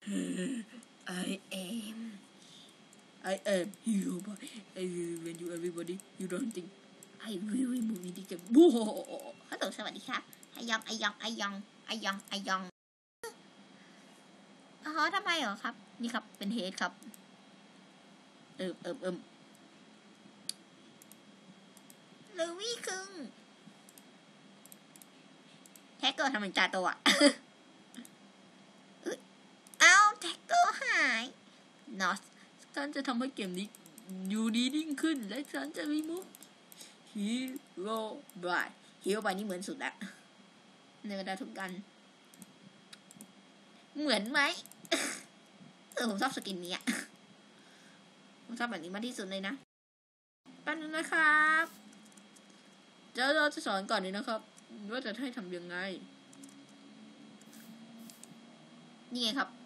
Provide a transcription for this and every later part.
I am hero but when you everybody you don't think I really move in the game โว้ฮัลโหลสวัสดีครับไอยองอ๋อทำไมเหรอครับนี่ครับเป็นเฮดครับลูวี่คึงแท็กเกอร์ทำเหมือนจ่าตัวเอ้าแท็กเกอร์หายนอสฉันจะทำให้เกมนี้อยู่ดียิ่งขึ้นและฉันจะรีมูฟฮีโร่บายนี่เหมือนสุดละในบรรดาทุกกันเหมือนไหมผมชอบสกินนี้ผมชอบแบบนี้มากที่สุดเลยนะแป๊บนึงนะครับเราจะสอนก่อนนี้นะครับว่าจะให้ทำยังไงนี่ไงครับ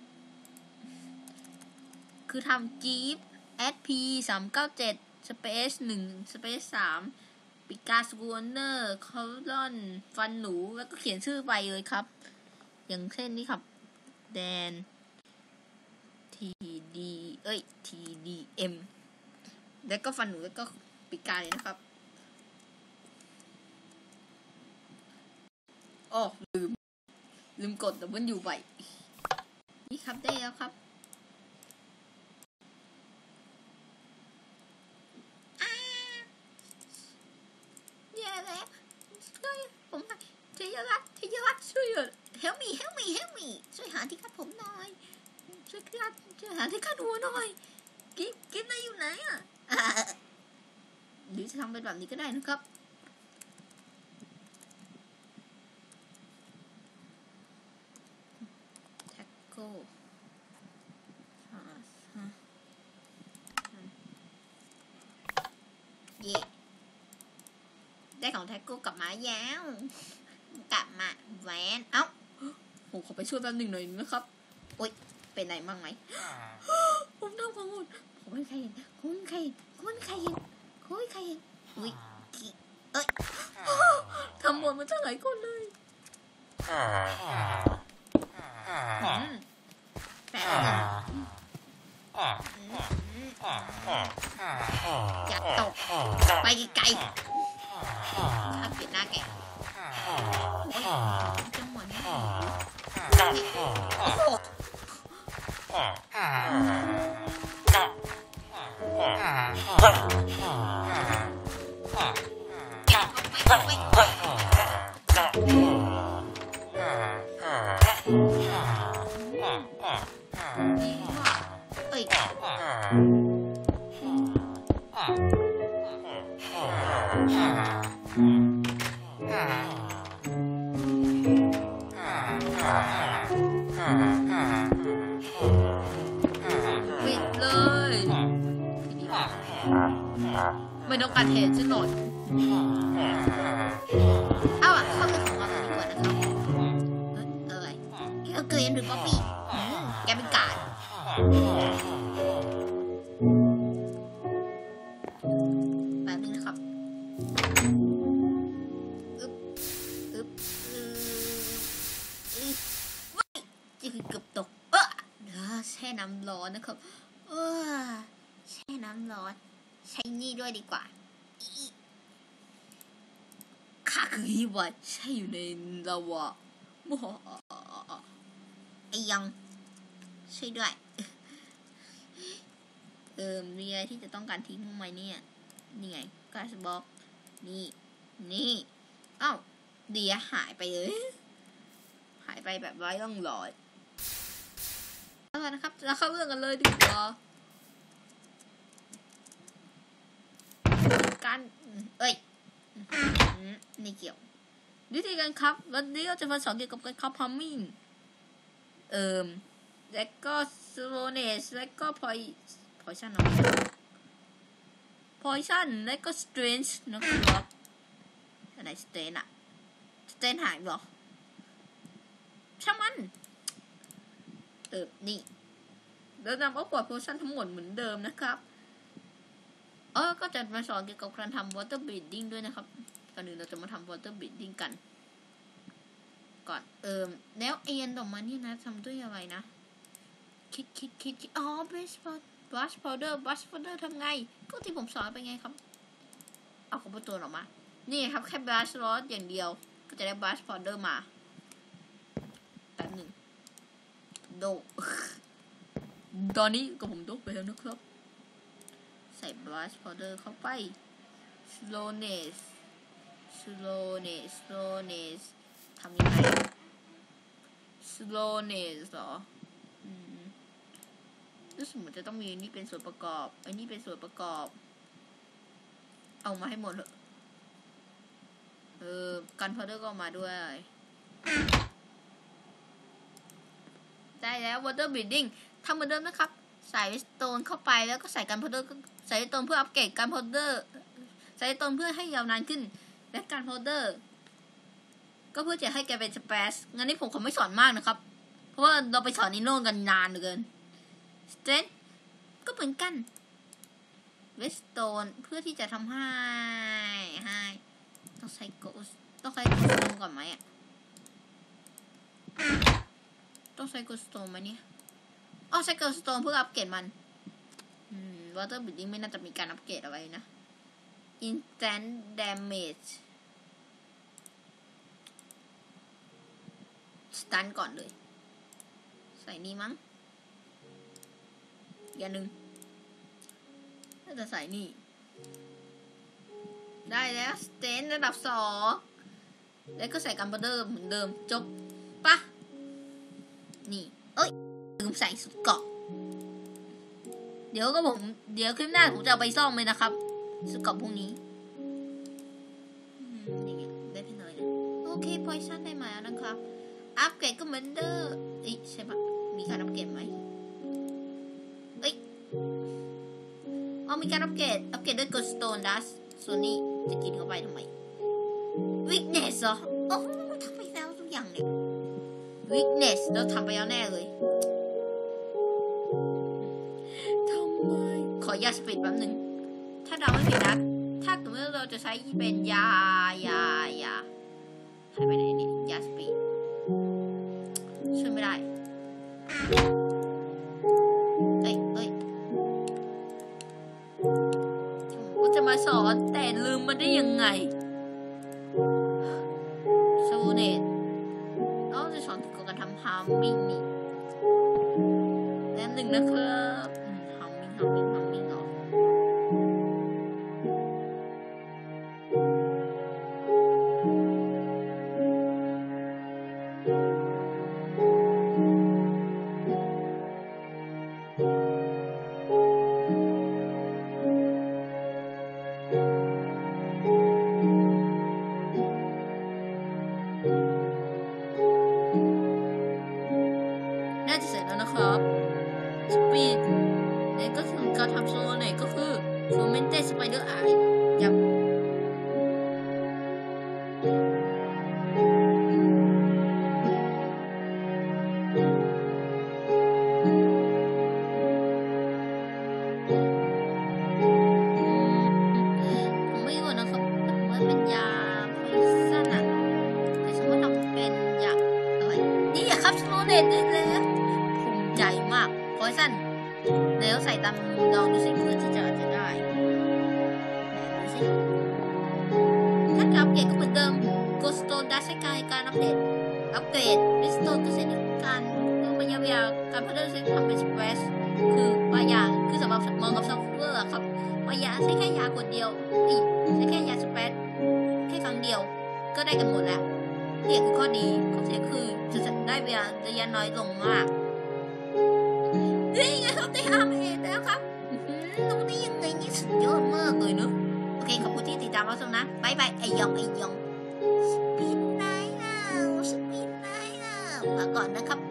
คือทำ GIF SP 397 Space 1 Space 3ปิกาสกูเนอร์คอลอนฟันหนูแล้วก็เขียนชื่อไปเลยครับอย่างเช่นนี้ครับแดน TDM แล้วก็ฟันหนูแล้วก็ปิกาเลยนะครับอ๋อลืมกดแต่มันอยู่ไปนี่ครับได้แล้วครับแย่แล้วผมเทยรัตช่วยhelp me ช่วยหาที่คัดผมหน่อยช่วยหาที่คัดหัวหน่อยกิ๊บนายอยู่ไหนหรือจะทำเป็นแบบนี้ก็ได้นะครับแท็กโก้เย่ได้ของแท็กโก้กลับมายาวกลับมาแหวนเอ้าผมขอไปช่วยแป๊บหนึ่งหน่อยนะครับโอ๊ยเป็นไรบ้างไหมผมทำของหมดผมไม่ใครเห็นคุณใครเห็นอุ้ยเอ้ยทำหมดมันจะหลายคนเลยแปะเลยอย่าตกไปไกลถ้าเปลี่ยนหน้าแกจังหวะนี้ปิดเลยไม่ต้องการเห็นซะหน่อยเอาเข้าไปของเราดีกว่านะครับเกรียนหรือป๊อปปี้แกเป็นกาดแบบนี้นะครับเกือบตกแช่น้ำร้อนนะครับแช่น้ำร้อนใช้นี่ด้วยดีกว่าข้าคือฮิวะใช่อยู่ในลาวาไอยังใช่ด้วยมีอะไรที่จะต้องการทิ้งทำไมเนี่ยนี่ไงก๊าซบล็อกนี่อ้าวเดียหายไปเลยหายไปแบบไร้ร่องรอยแล้วกันนะครับเราเข้าเรื่องกันเลยดีกว่าการนี่เกี่ยววิธีการครับวันนี้เราจะมาสอนเกี่ยวกับการครับพัมมิ่งแล้วก็สโลเนสแล้วก็พอยชั่นแล้วก็สเตรนจ์นะครับอะไรสเตรนหายหรอช่างมันนี่เรานำเอาพอร์ชั่นทั้งหมดเหมือนเดิมนะครับก็จะมาสอนเกี่ยวกับการทำ water breathing ด้วยนะครับก่อนอื่นเราจะมาทำ water breathing กันก่อนแล้วเอ็นออกมานี่นะทำด้วยอะไรนะคิดอ๋อ brush powder ทำไงก็ที่ผมสอนไปไงครับเอาคอมพิวเตอร์ออกมานี่ครับแค่ brush รอสอย่างเดียวก็จะได้ brush powder มาแป๊บหนึ่งโดตอนนี้ก็ผมโดไปแล้วนะครับใส่ brush powder เข้าไป slowness ทำยังไง slowness เหรอรู้สึกเหมือนจะต้องมีนี่เป็นส่วนประกอบไอ้นี่เป็นส่วนประกอบเอามาให้หมดเถอะกันพาวเดอร์ก็มาด้วยได้แล้ว water breathing ทำเหมือนเดิมนะครับใส่สโตนเข้าไปแล้วก็ใส่กันพาวเดอร์ใส่สโตนเพื่ออัปเกรดกันพาวเดอร์ใส่สโตนเพื่อให้ยาวนานขึ้นและกันพาวเดอร์ก็เพื่อจะให้แกเป็นสเปซงั้นนี่ผมขอไม่สอนมากนะครับเพราะว่าเราไปสอนในโน่นกันนานเหลือเกินสเตนก็เหมือนกันเวสโตนเพื่อที่จะทำให้ต้องใช้โกสก่อนไหมอ่ะต้องใช้โกสโตนไหมเนี่ยใช้โกสโตนเพื่ออัปเกรดมันวอเตอร์บิดดิ้งไม่น่าจะมีการอัปเกรดเอาไว้นะ instant damage สตันก่อนเลยใส่นี่มั้งอย่างหนึ่งน่าจะใส่นี่ได้แล้วสเตนระดับ2แล้วก็ใส่กันพาวเดอร์เหมือนเดิมจบปะนี่ลืมใส่สุดเกาะเดี๋ยวคลิปหน้าผมจะเอาไปซ่อมเลยนะครับสุดเกาะพวกนี้นี่ไงได้พี่หน่อยเลยโอเคพอยชั่นได้มาแล้วนะครับอัปเกรดก็เหมือนเดิมใช่ปะมีการอัปเกรดไหมมีการอัปเกรดด้วยกดสโตนดัสส่วนนี้จะกินเข้าไปทำไม weakness เหรอทำไปแล้วทุกอย่างเนี่ย weakness เราทำไปแล้วแน่เลยทำไมขอยาสปีดแป๊บหนึ่งถ้าเราไม่ผิดนะถ้าสมมติเราจะใช้เป็นยาหายไปไหนเนี่ยยาสปีดช่วยไม่ได้จะมาสอนแต่ลืมมาได้ยังไงโซเนตจะสอนเกี่ยวกับการทำฮาร์มมิ่งนี่แล้วหนึ่งนะครับฮาร์มมิ่งเหรอน่าจะเสร็จแล้วนะครับสปีดเนี่ยก็คือการทำโซนเนี่ยก็คือโฟเมนเต้สไปเดอร์ไอยับผมไม่รู้นะครับว่าเป็นยาไพซันอะแต่สมมติทำเป็นยาอะไรนี่อะครับโซเนตได้แล้วภูมิใจมากไพซันแล้วใส่ตามลองดูสิเพื่อที่จะได้ดูสิถ้าอัปเกรดก็เหมือนเดิมโกสโตนดัชใช้การอัปเกรดริสโตนก็ใช้ในการมายาการพัฒนาใช้ทำเป็นสเปรสคือมายาคือสำหรับมองกับซอฟต์แวร์ครับมายาใช้แค่ยากดเดียวใช้แค่ยาสเปรสแค่ครั้งเดียวก็ได้กันหมดแล้วนี่คือข้อดีข้อเสียคือจะได้เวลาระยะน้อยลงมากนี่ไงครับได้5 เมตรแล้วครับรู้ได้ยังไงนี่สุดยอดมากเลยเนอะโอเคขอบคุณที่ติดตามรับชมนะบายบายไอยองสปินไนท์มาก่อนนะครับ